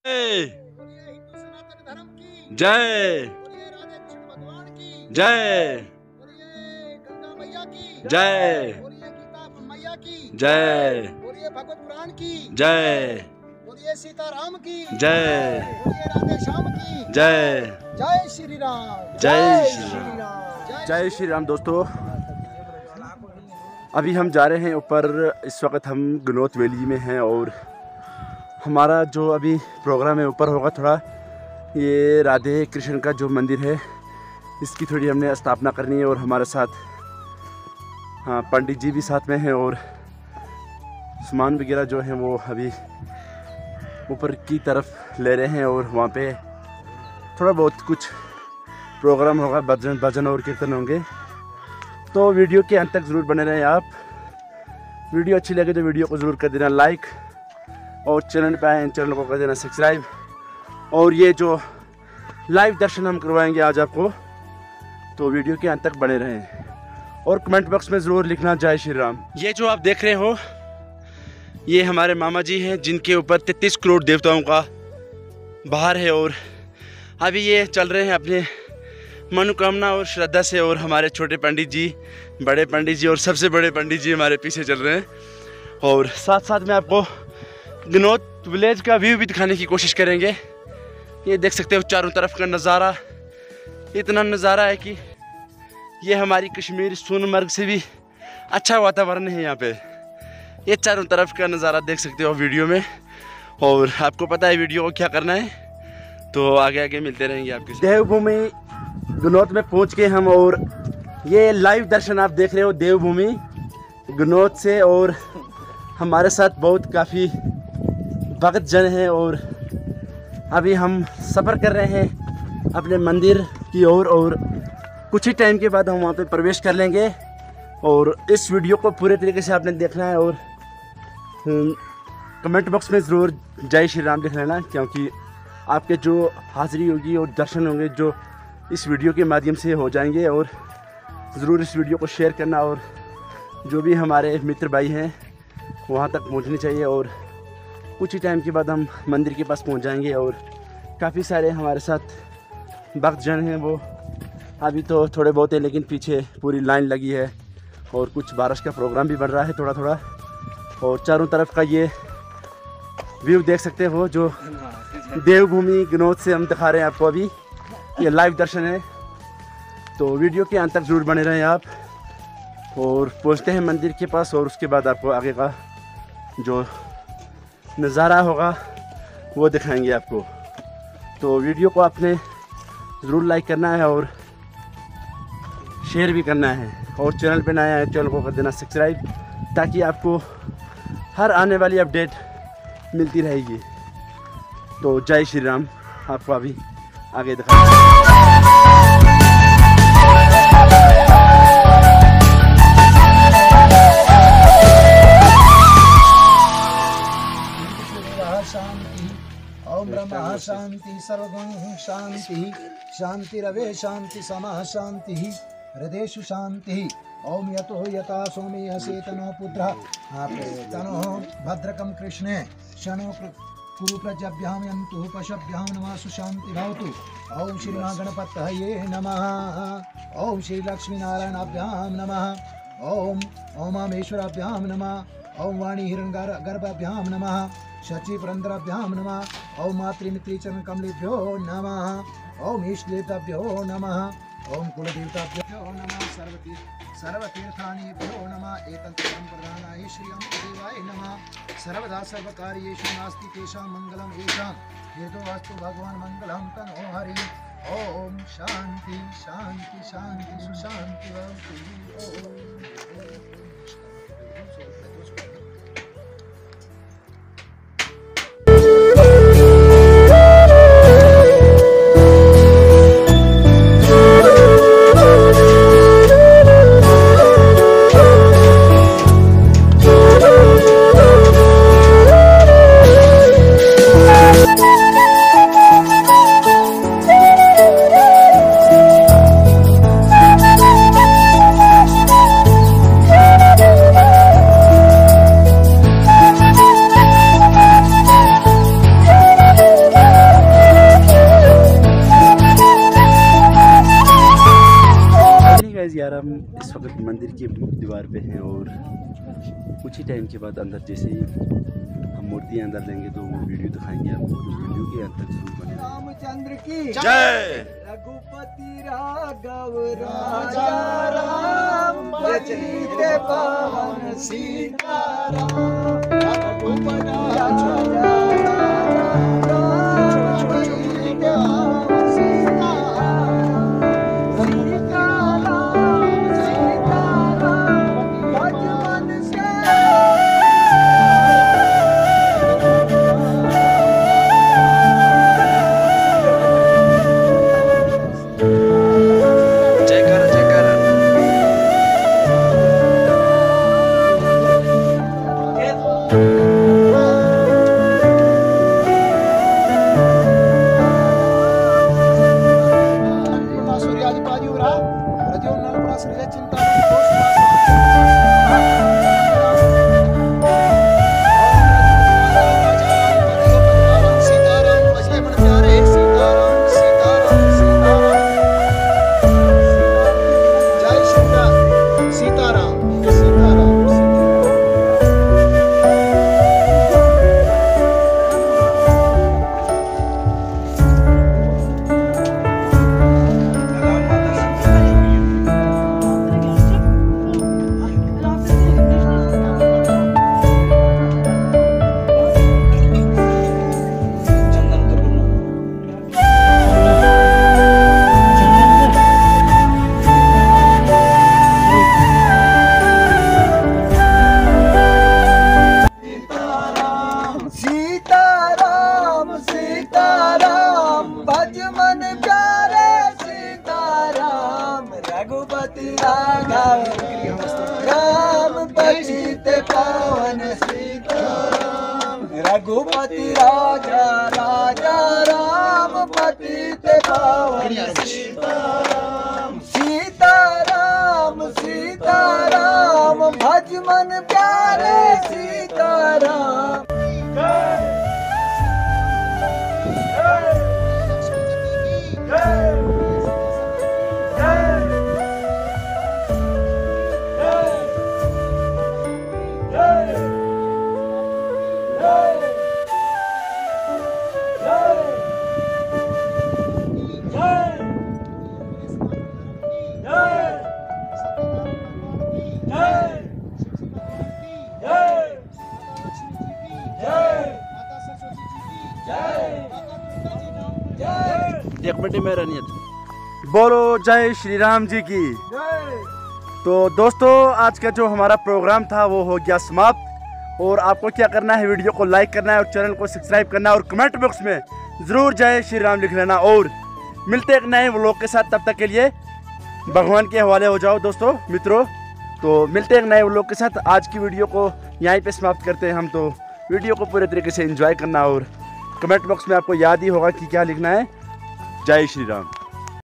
हिंदू सनातन धर्म की जय राधे कृष्ण भगवान की जय गंगा मैया की जय गीता मैया की जय भगवत पुराण की जय सीताराम की जय राधे श्याम की जय जय श्री राम जय श्री राम। जय श्री राम। दोस्तों अभी हम जा रहे हैं ऊपर। इस वक्त हम गनौत वैली में हैं और हमारा जो अभी प्रोग्राम है ऊपर होगा थोड़ा। ये राधे कृष्ण का जो मंदिर है इसकी थोड़ी हमने स्थापना करनी है और हमारे साथ पंडित जी भी साथ में हैं और सामान वगैरह जो है वो अभी ऊपर की तरफ ले रहे हैं और वहाँ पे थोड़ा बहुत कुछ प्रोग्राम होगा, भजन और कीर्तन होंगे। तो वीडियो के अंत तक ज़रूर बने रहें आप। वीडियो अच्छी लगे तो वीडियो को ज़रूर कर देना लाइक और चैनल पे आए चैनल को कर देना सब्सक्राइब। और ये जो लाइव दर्शन हम करवाएंगे आज आपको, तो वीडियो के अंत तक बने रहें और कमेंट बॉक्स में ज़रूर लिखना जय श्री राम। ये जो आप देख रहे हो ये हमारे मामा जी हैं जिनके ऊपर 33 करोड़ देवताओं का भार है और अभी ये चल रहे हैं अपने मनोकामना और श्रद्धा से। और हमारे छोटे पंडित जी, बड़े पंडित जी और सबसे बड़े पंडित जी हमारे पीछे चल रहे हैं। और साथ साथ में आपको गनौत विलेज का व्यू भी दिखाने की कोशिश करेंगे। ये देख सकते हो चारों तरफ का नज़ारा, इतना नज़ारा है कि ये हमारी कश्मीर सोनमर्ग से भी अच्छा वातावरण है यहाँ पे। ये चारों तरफ का नज़ारा देख सकते हो वीडियो में। और आपको पता है वीडियो को क्या करना है, तो आगे आगे मिलते रहेंगे आपके साथ। देवभूमि गनौत में पहुँच के हम, और ये लाइव दर्शन आप देख रहे हो देवभूमि गनौत से। और हमारे साथ बहुत काफ़ी भक्त जन हैं और अभी हम सफ़र कर रहे हैं अपने मंदिर की ओर और कुछ ही टाइम के बाद हम वहाँ पे प्रवेश कर लेंगे। और इस वीडियो को पूरे तरीके से आपने देखना है और कमेंट बॉक्स में ज़रूर जय श्री राम लिख लेना, क्योंकि आपके जो हाज़िरी होगी और दर्शन होंगे जो इस वीडियो के माध्यम से हो जाएंगे। और ज़रूर इस वीडियो को शेयर करना और जो भी हमारे मित्र भाई हैं वहाँ तक पहुँचनी चाहिए। और कुछ ही टाइम के बाद हम मंदिर के पास पहुँच जाएंगे और काफ़ी सारे हमारे साथ भक्त जन हैं। वो अभी तो थोड़े बहुत हैं लेकिन पीछे पूरी लाइन लगी है और कुछ बारिश का प्रोग्राम भी बन रहा है थोड़ा थोड़ा। और चारों तरफ का ये व्यू देख सकते हो जो देवभूमि गनौत से हम दिखा रहे हैं आपको। अभी ये लाइव दर्शन है, तो वीडियो के अंत तक ज़रूर बने रहें आप। और पहुंचते हैं मंदिर के पास और उसके बाद आपको आगे का जो नज़ारा होगा वो दिखाएंगे आपको। तो वीडियो को आपने ज़रूर लाइक करना है और शेयर भी करना है। और चैनल पे नया है चैनल को कर देना सब्सक्राइब, ताकि आपको हर आने वाली अपडेट मिलती रहेगी। तो जय श्री राम। आपको अभी आगे शांति ओम ब्रह्म शांति सर्वगुण शांति शांतिरवे शांति समाः शांति हृदयेषु शांति। ओम यतो यथा सोमेयसे तनो पुत्रः तनो भद्रकं कृष्णे शनो कुरु प्रजभ्यां यन्तु पशभ्यां नमः सुशांति भवतु। ओम श्री महागणपतये नमः। ओम श्री लक्ष्मीनारायणाभ्यां नमः। ओम ओमामेश्वराभ्यां नमः। ओम वाणी हिरण्यगर्भाभ्यां नमः। शची पुरंदराभ्यां नमः। ओम मातृमित्रीचरण कमलेभ्यो नमः। ओम इष्टदेवताभ्यो नमः। ओम कुलदेवताभ्यो नमः। सर्वतीर्थानेभ्यो नमः। एतत्परं प्रधानाय श्री अम्बदेवाय नमः। सर्वदा सर्वकार्येषु नास्ति तेषां मंगलम् येषां हेतुवास्तु भगवान् मंगलं तनो हरि। ओम शांति शांति शांति सुशांति भवतु। यार हम इस वक्त मंदिर के मुख्य द्वार पे हैं और कुछ ही टाइम के बाद अंदर जैसे ही हम मूर्तियाँ अंदर लेंगे तो वो वीडियो दिखाएंगे आपको, तो वीडियो के अंदर जरूर बने। रामचंद्र की जय। रघुपति राघव राजा राम पतित पावन सीताराम। रघुपति राजा रघुपति राघव राम पतित पावन सीताराम। रघुपति राजा राजा राम पतित पावन सीताराम। सीताराम सीताराम भज मन प्यारे सीताराम। एक मिनट में रनियत बोलो जय श्री राम जी की। तो दोस्तों आज का जो हमारा प्रोग्राम था वो हो गया समाप्त। और आपको क्या करना है, वीडियो को लाइक करना है और चैनल को सब्सक्राइब करना है और कमेंट बॉक्स में ज़रूर जय श्री राम लिख लेना। और मिलते एक नए व्लॉग के साथ, तब तक के लिए भगवान के हवाले हो जाओ दोस्तों मित्रों। तो मिलते एक नए व्लॉग के साथ। आज की वीडियो को यहीं पे समाप्त करते हैं हम। तो वीडियो को पूरे तरीके से एंजॉय करना और कमेंट बॉक्स में आपको याद ही होगा कि क्या लिखना है। जय श्री राम।